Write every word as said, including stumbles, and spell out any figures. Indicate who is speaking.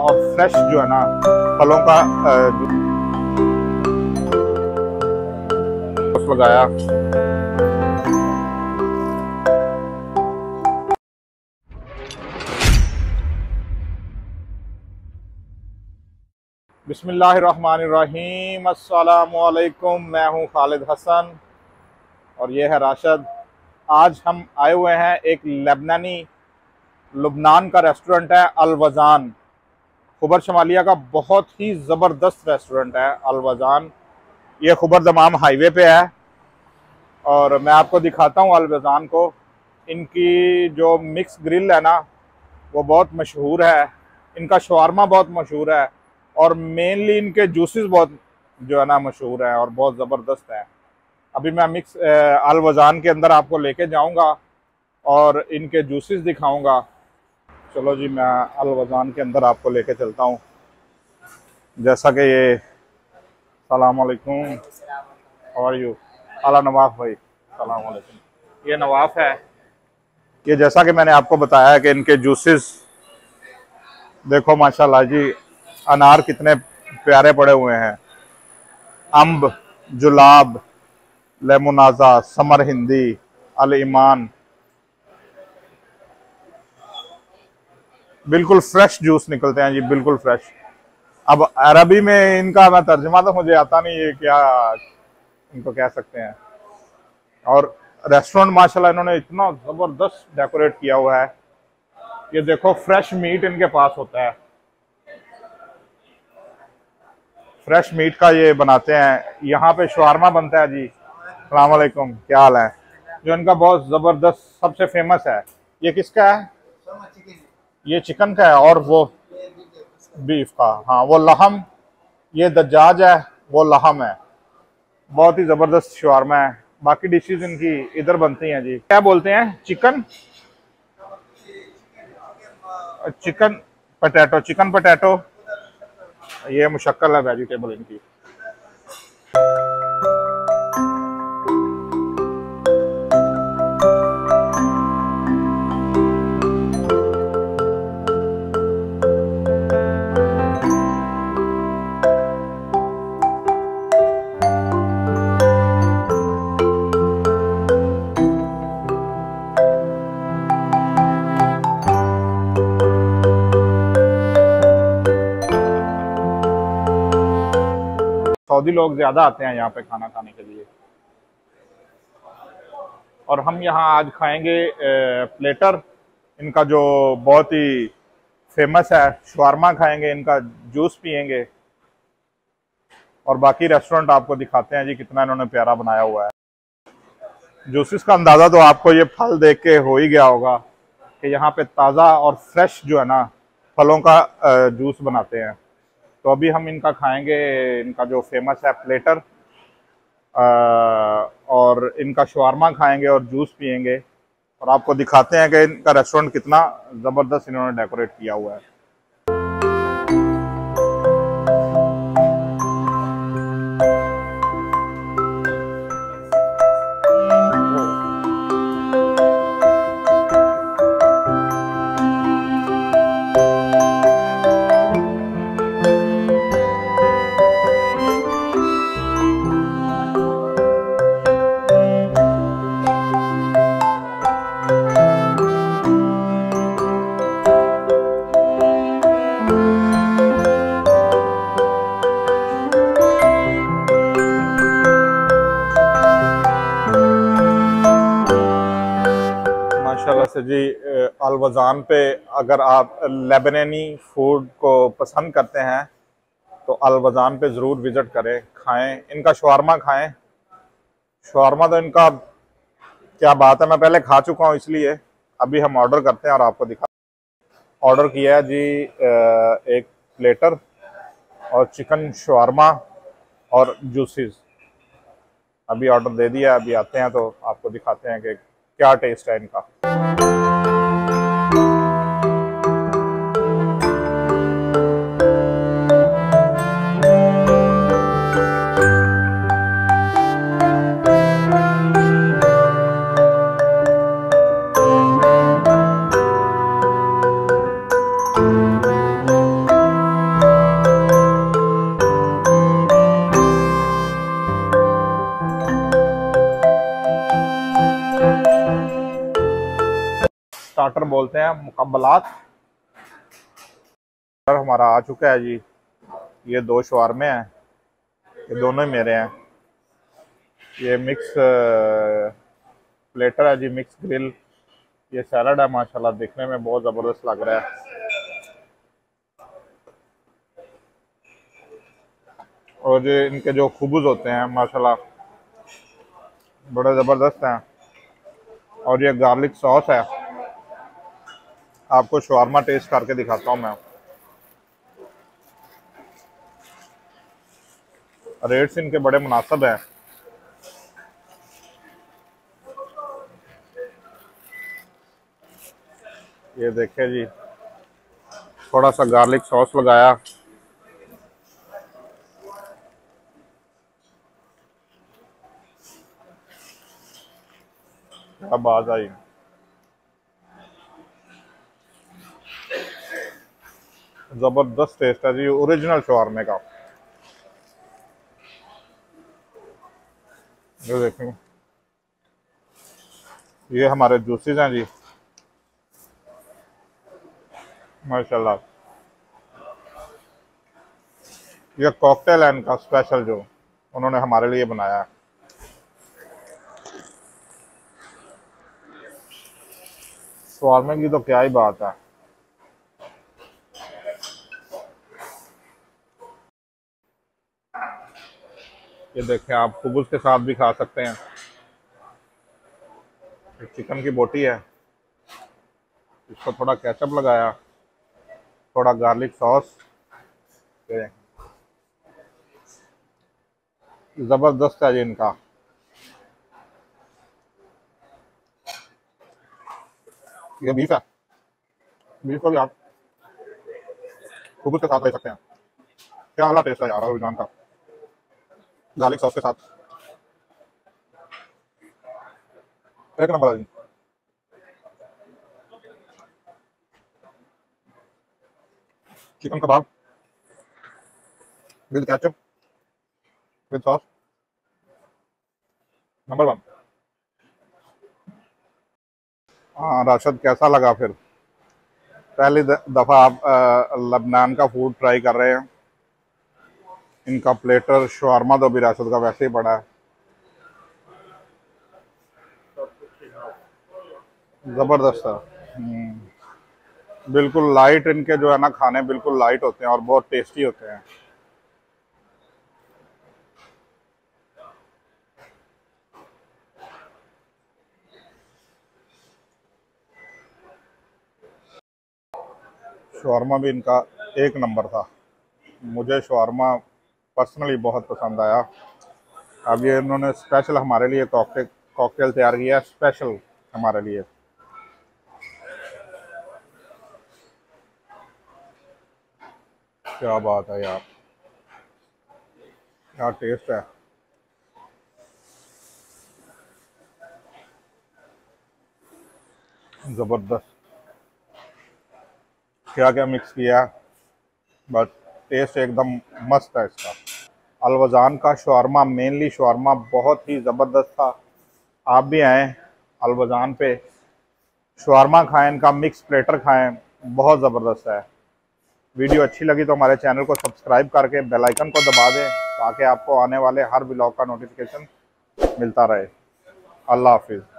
Speaker 1: और फ्रेश जो है ना फलों का जूस लगाया। बिस्मिल्लाहिर्रहमानिर्रहीम, अस्सलामुअलैकुम। मैं हूं खालिद हसन और ये है राशिद। आज हम आए हुए हैं एक लेबनानी लुबनान का रेस्टोरेंट है अल वज़ान। खुबर शमालिया का बहुत ही ज़बरदस्त रेस्टोरेंट है अल वज़ान। ये खुबर दमाम हाईवे पे है और मैं आपको दिखाता हूँ अल वज़ान को। इनकी जो मिक्स ग्रिल है ना वो बहुत मशहूर है, इनका शवारमा बहुत मशहूर है और मेनली इनके जूसेस बहुत जो है ना मशहूर है और बहुत ज़बरदस्त है। अभी मैं मिक्स अल वज़ान के अंदर आपको लेके जाऊंगा और इनके जूसेस दिखाऊंगा। चलो जी, मैं अल वज़ान के अंदर आपको लेके चलता हूँ। जैसा कि ये सलाम अलैकुम, हाउ आर यू? आला नवाफ भाई, सलाम अलैकुम। ये नवाफ है। ये जैसा कि मैंने आपको बताया कि इनके जूसेस देखो माशाल्लाह जी, अनार कितने प्यारे पड़े हुए हैं, अम्ब, जुलाब, लेमोनाजा, समर हिंदी, अल ईमान, बिल्कुल फ्रेश जूस निकलते हैं जी, बिल्कुल फ्रेश। अब अरबी में इनका मैं तर्जुमा तो मुझे आता नहीं है, क्या इनको कह सकते हैं। और रेस्टोरेंट माशाल्लाह इन्होंने इतना ज़बरदस्त डेकोरेट किया हुआ है। ये देखो फ्रेश मीट इनके पास होता है, फ्रेश मीट का ये बनाते हैं। यहाँ पे शवारमा बनता है जी। अस्सलाम वालेकुम, क्या हाल है? जो इनका बहुत ज़बरदस्त सबसे फेमस है, ये किसका है? ये चिकन का है और वो बीफ का। हाँ, वो लहम, ये दज्जाज है, वो लहम है। बहुत ही ज़बरदस्त शवारमा है। बाकी डिशेस इनकी इधर बनती हैं जी। क्या बोलते हैं? Chicken chicken potato, chicken potato. ये मुशक्कल है वेजिटेबल इनकी। सऊदी लोग ज्यादा आते हैं यहाँ पे खाना खाने के लिए। और हम यहाँ आज खाएंगे प्लेटर, इनका जो बहुत ही फेमस है। शवारमा खाएंगे, इनका जूस पियेंगे और बाकी रेस्टोरेंट आपको दिखाते हैं जी कितना इन्होंने प्यारा बनाया हुआ है। जूसेस का अंदाज़ा तो आपको ये फल देख के हो ही गया होगा कि यहाँ पे ताज़ा और फ्रेश जो है ना फलों का जूस बनाते हैं। तो अभी हम इनका खाएंगे, इनका जो फेमस है प्लेटर, और इनका शवारमा खाएंगे और जूस पियेंगे और आपको दिखाते हैं कि इनका रेस्टोरेंट कितना ज़बरदस्त इन्होंने डेकोरेट किया हुआ है। माशाल्लाह से जी, अल वज़ान पे अगर आप लेबनानी फूड को पसंद करते हैं तो अल वज़ान पे ज़रूर विज़िट करें, खाएं, इनका शवारमा खाएं। शवारमा तो इनका क्या बात है, मैं पहले खा चुका हूँ, इसलिए अभी हम ऑर्डर करते हैं और आपको दिखा। ऑर्डर किया है जी एक प्लेटर और चिकन शवारमा और जूसेस। अभी ऑर्डर दे दिया, अभी आते हैं तो आपको दिखाते हैं कि क्या टेस्ट है इनका। स्टार्टर बोलते हैं, मुकब्बलात। और हमारा आ चुका है जी, ये दो शवारमे हैं, ये दोनों ही मेरे हैं। ये मिक्स प्लेटर है जी, मिक्स ग्रिल। ये सैलड है, माशाल्लाह देखने में बहुत ज़बरदस्त लग रहा है। और ये इनके जो खुबूज होते हैं माशाल्लाह बड़े ज़बरदस्त हैं। और ये गार्लिक सॉस है, आपको शवारमा टेस्ट करके दिखाता हूँ मैं। रेट्स इनके बड़े मुनासिब हैं। ये देखिए जी, थोड़ा सा गार्लिक सॉस लगाया, अब आ आई। जबरदस्त टेस्ट है जी ओरिजिनल शवारमे का। ये देखें, ये हमारे जूसेस हैं जी, माशाल्लाह। ये कॉकटेल है इनका स्पेशल, जो उन्होंने हमारे लिए बनाया है। शवारमे की तो क्या ही बात है। ये देखें, आप कुबूस के साथ भी खा सकते हैं। चिकन की बोटी है, इसको थोड़ा केचप लगाया, थोड़ा गार्लिक सॉस, जबरदस्त है जी इनका। ये बीफ है, बीफ को भी आप कुबूस के साथ ले सकते हैं। क्या वाला टेस्ट है यार रुझान का, गार्लिक सॉस के साथ, एक नंबर है जी। चिकन कबाब with ketchup with sauce, number one. हाँ राशिद, कैसा लगा फिर? पहली दफ़ा आप लबनान का फूड ट्राई कर रहे हैं। इनका प्लेटर शवारमा तो भी राशिद का वैसे ही पड़ा है, ज़बरदस्त है। बिल्कुल लाइट इनके जो है ना खाने, बिल्कुल लाइट होते हैं और बहुत टेस्टी होते हैं। शवारमा भी इनका एक नंबर था। मुझे शवारमा पर्सनली बहुत पसंद आया। अब ये इन्होंने स्पेशल हमारे लिए कॉकटेल कॉकटेल तैयार किया, स्पेशल हमारे लिए। क्या बात है यार, क्या टेस्ट है। ज़बरदस्त, क्या क्या मिक्स किया, बस टेस्ट एकदम मस्त है इसका। अलवजान का शवारमा, मेनली शवारमा बहुत ही ज़बरदस्त था। आप भी आएँ अलवजान पे, शवारमा खाएं, इनका मिक्स प्लेटर खाएं, बहुत ज़बरदस्त है। वीडियो अच्छी लगी तो हमारे चैनल को सब्सक्राइब करके बेल आइकन को दबा दें, ताकि आपको आने वाले हर व्लॉग का नोटिफिकेशन मिलता रहे। अल्लाह हाफिज़।